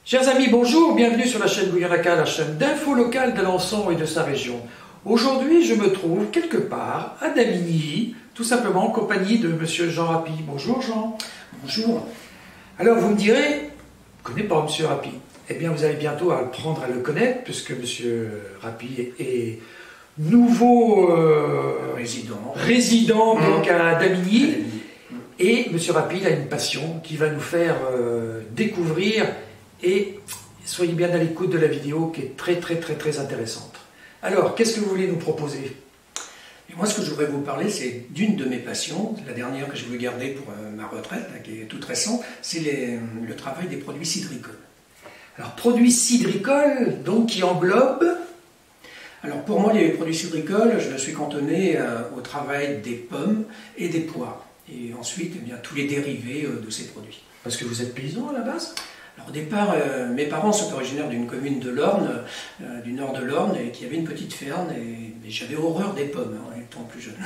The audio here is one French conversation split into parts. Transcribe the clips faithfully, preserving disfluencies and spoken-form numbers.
Chers amis, bonjour, bienvenue sur la chaîne Bouillon-Naka, la chaîne d'infos locales d'Alençon et de sa région. Aujourd'hui, je me trouve quelque part à Damigny, tout simplement en compagnie de Monsieur Jean Rapy. Bonjour Jean. Bonjour. Alors vous me direz, je ne connais pas Monsieur Rapy. Eh bien vous allez bientôt apprendre à le connaître, puisque Monsieur Rapy est nouveau euh, résident, résident mmh. donc à Damigny. Damigny. Et Monsieur Rapy a une passion qui va nous faire euh, découvrir. Et soyez bien à l'écoute de la vidéo qui est très très très très intéressante. Alors, qu'est-ce que vous voulez nous proposer? Et moi, ce que je voudrais vous parler, c'est d'une de mes passions, la dernière que je veux garder pour euh, ma retraite, là, qui est toute récente, c'est le travail des produits cidricoles. Alors, produits cidricoles, donc qui englobent... Alors, pour moi, les produits cidricoles, je me suis cantonné euh, au travail des pommes et des poires. Et ensuite, eh bien, tous les dérivés euh, de ces produits. Parce que vous êtes paysan à la base? Alors, au départ, euh, mes parents sont originaires d'une commune de l'Orne, euh, du nord de l'Orne, et qui avait une petite ferme, et, et j'avais horreur des pommes hein, en étant plus jeune.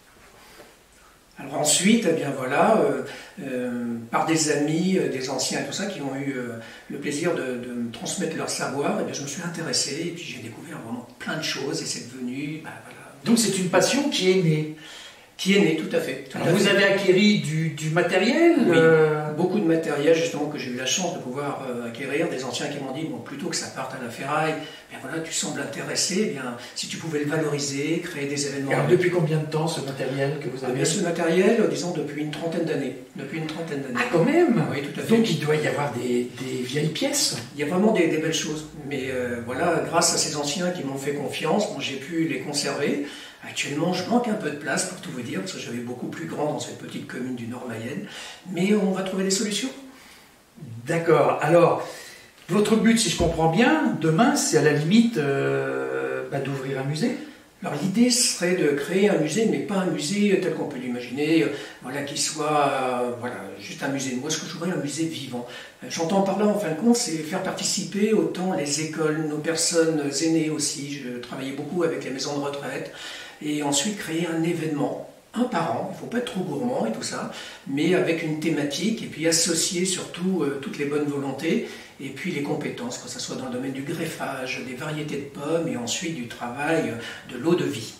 Alors ensuite, eh bien voilà, euh, euh, par des amis, euh, des anciens et tout ça, qui ont eu euh, le plaisir de, de me transmettre leur savoir, et bien je me suis intéressé, et puis j'ai découvert vraiment plein de choses, et c'est devenu, ben, voilà. Donc c'est une passion qui est née. Qui est né, tout à fait. Tout Alors à vous fait. avez acquis du, du matériel Oui, euh... beaucoup de matériel justement que j'ai eu la chance de pouvoir euh, acquérir. Des anciens qui m'ont dit, bon, plutôt que ça parte à la ferraille, bien voilà, tu sembles intéressé, eh bien, si tu pouvais le valoriser, créer des événements. Alors depuis combien de temps ce matériel que vous avez? Ah bien, ce matériel, euh, disons, depuis une trentaine d'années. Depuis une trentaine d'années. Ah quand même? Oui, tout à fait. Donc il doit y avoir des, des vieilles pièces? Il y a vraiment des, des belles choses. Mais euh, voilà, grâce à ces anciens qui m'ont fait confiance, bon, j'ai pu les conserver. Actuellement, je manque un peu de place pour tout vous dire, parce que j'avais beaucoup plus grand dans cette petite commune du Nord Mayenne. Mais on va trouver des solutions. D'accord. Alors, votre but, si je comprends bien, demain, c'est à la limite euh, bah, d'ouvrir un musée? Alors l'idée serait de créer un musée, mais pas un musée tel qu'on peut l'imaginer, euh, voilà, qui soit euh, voilà, juste un musée. Moi, ce que je voudrais, un musée vivant. Euh, J'entends par là, en fin de compte, c'est faire participer autant les écoles, nos personnes aînées aussi. Je travaillais beaucoup avec les maisons de retraite. Et ensuite créer un événement, un par an, il ne faut pas être trop gourmand et tout ça, mais avec une thématique, et puis associer surtout euh, toutes les bonnes volontés, et puis les compétences, que ce soit dans le domaine du greffage, des variétés de pommes, et ensuite du travail de l'eau de vie.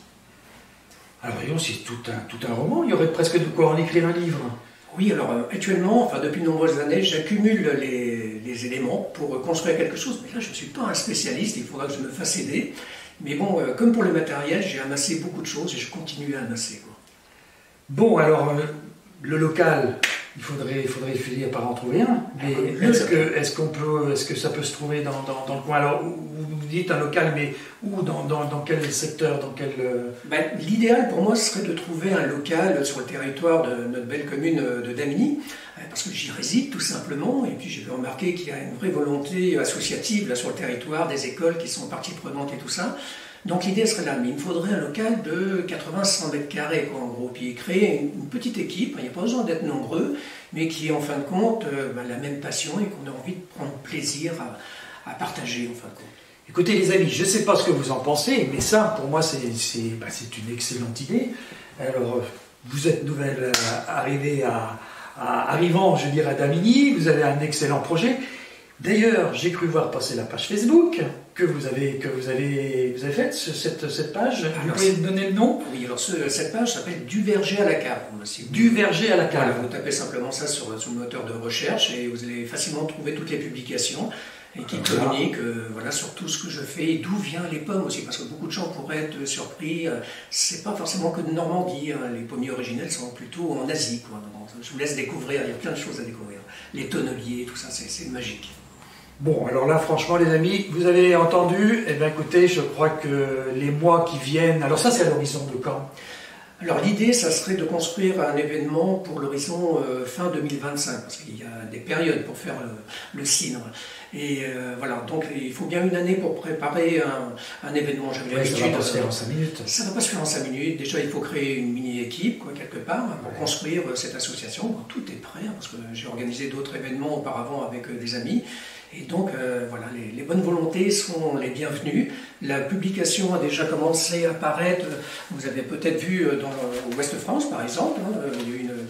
Alors voyons, c'est tout un, tout un roman, il y aurait presque de quoi en écrire un livre. Oui, alors euh, actuellement, enfin depuis de nombreuses années, j'accumule les, les éléments pour construire quelque chose, mais là je ne suis pas un spécialiste, il faudra que je me fasse aider. Mais bon, euh, comme pour le matériel, j'ai amassé beaucoup de choses et je continue à amasser. Quoi. Bon, alors, euh, le local, il faudrait, il faudrait finir par en trouver un. Mais est-ce que, est-ce qu'on peut, est-ce que ça peut se trouver dans, dans, dans le coin? Alors, vous dites un local, mais où? Dans, dans, dans quel secteur? Dans quel... Ben, l'idéal pour moi serait de trouver un local sur le territoire de notre belle commune de Damigny, parce que j'y réside tout simplement, et puis j'ai remarqué qu'il y a une vraie volonté associative là sur le territoire, des écoles qui sont partie prenante et tout ça. Donc l'idée serait là, mais il me faudrait un local de quatre-vingts à cent mètres carrés, quoi, en gros, puis créer une, une petite équipe, il n'y a pas besoin d'être nombreux, mais qui est en fin de compte euh, ben, la même passion et qu'on a envie de prendre plaisir à, à partager en fin de compte. Écoutez les amis, je ne sais pas ce que vous en pensez, mais ça pour moi c'est bah, une excellente idée. Alors vous êtes nouvelle euh, arrivée à, à, arrivant, je dirais, à Damigny, vous avez un excellent projet. D'ailleurs, j'ai cru voir passer la page Facebook que vous avez, que vous avez, vous avez faite, cette, cette page. Alors, vous pouvez me donner le nom? Oui, alors ce, cette page s'appelle Du verger à la cave. Si du verger à la cave. Voilà, vous tapez simplement ça sur, sur le moteur de recherche et vous allez facilement trouver toutes les publications et qui voilà. communiquent euh, voilà, sur tout ce que je fais et d'où viennent les pommes aussi. Parce que beaucoup de gens pourraient être surpris. Euh, c'est pas forcément que de Normandie. Hein, les pommiers originels sont plutôt en Asie. Quoi. Donc, je vous laisse découvrir, il y a plein de choses à découvrir. Les tonneliers, tout ça, c'est magique. Bon, alors là, franchement, les amis, vous avez entendu, eh bien, écoutez, je crois que les mois qui viennent... Alors ça, c'est à l'horizon de quand? Alors l'idée, ça serait de construire un événement pour l'horizon euh, fin deux mille vingt-cinq, parce qu'il y a des périodes pour faire le, le cidre. Et euh, voilà, donc il faut bien une année pour préparer un, un événement. Ouais, ça ne va pas se faire en cinq minutes. Ça ne va pas se faire en cinq minutes. Déjà, il faut créer une mini-équipe, quoi, quelque part, pour ouais. construire cette association. Bon, tout est prêt, hein, parce que j'ai organisé d'autres événements auparavant avec euh, des amis. Et donc, euh, voilà, les, les bonnes volontés sont les bienvenues. La publication a déjà commencé à apparaître. Vous avez peut-être vu dans l'Ouest France, par exemple, hein, il y a eu une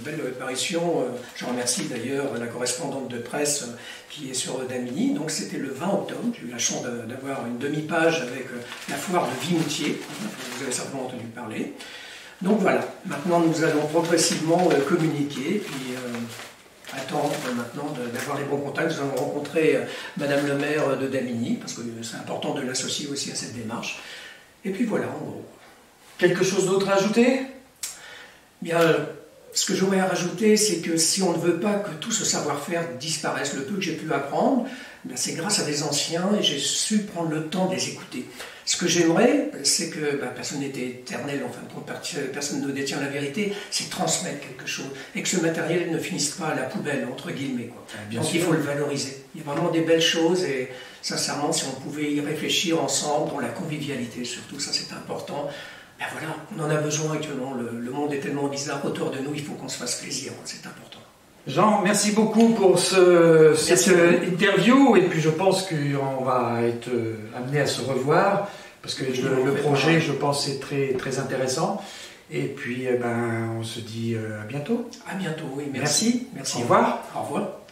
belle parution. Je remercie d'ailleurs la correspondante de presse qui est sur Damigny. Donc c'était le vingt octobre. J'ai eu la chance d'avoir une demi-page avec la foire de Vimoutier. Vous avez certainement entendu parler. Donc voilà, maintenant nous allons progressivement communiquer, puis euh, attendre maintenant d'avoir les bons contacts. Nous allons rencontrer Madame le maire de Damigny, parce que c'est important de l'associer aussi à cette démarche. Et puis voilà, en gros. Quelque chose d'autre à ajouter? Bien, ce que j'aurais à rajouter, c'est que si on ne veut pas que tout ce savoir-faire disparaisse, le peu que j'ai pu apprendre, c'est grâce à des anciens et j'ai su prendre le temps de les écouter. Ce que j'aimerais, c'est que bah, personne n'est éternel, en fin de compte, personne ne détient la vérité, c'est transmettre quelque chose et que ce matériel ne finisse pas à la poubelle, entre guillemets, quoi. Bien Donc sûr. il faut le valoriser. Il y a vraiment des belles choses et sincèrement, si on pouvait y réfléchir ensemble, dans la convivialité surtout, ça c'est important. Ben voilà, on en a besoin actuellement, le, le monde est tellement bizarre autour de nous, il faut qu'on se fasse plaisir, c'est important. Jean, merci beaucoup pour ce, cette interview, et puis je pense qu'on va être amené à se revoir, parce que le, le projet, je pense, est très, très intéressant. Et puis, eh ben, on se dit à bientôt. À bientôt, oui, merci. Merci, merci. Au revoir. Au revoir.